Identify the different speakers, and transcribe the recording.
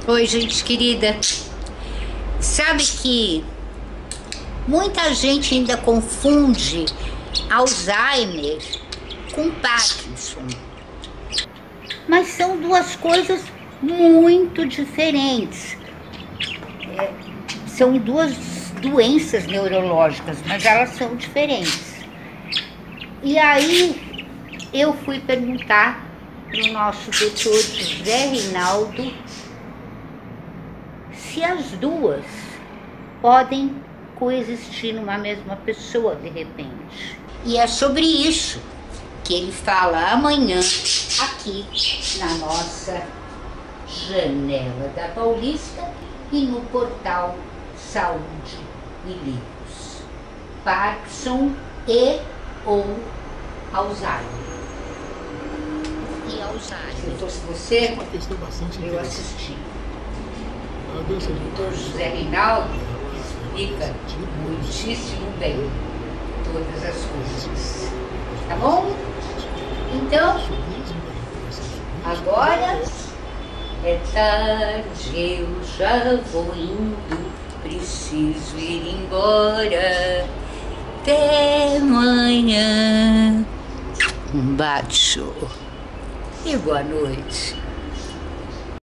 Speaker 1: Oi, gente querida. Sabe que muita gente ainda confunde Alzheimer com Parkinson, mas são duas coisas muito diferentes. São duas doenças neurológicas, mas elas são diferentes. E aí eu fui perguntar para o nosso doutor José Reinaldo se as duas podem coexistir numa mesma pessoa de repente. E é sobre isso que ele fala amanhã aqui na nossa Janela da Paulista e no portal Saúde e Livros. Parkinson e ou Alzheimer. E Alzheimer. Se eu fosse você, eu assisti. O doutor José Reinaldo explica muitíssimo bem todas as coisas. Tá bom? Então, agora é tarde, eu já vou indo, preciso ir embora. Até amanhã. Um beijo e boa noite.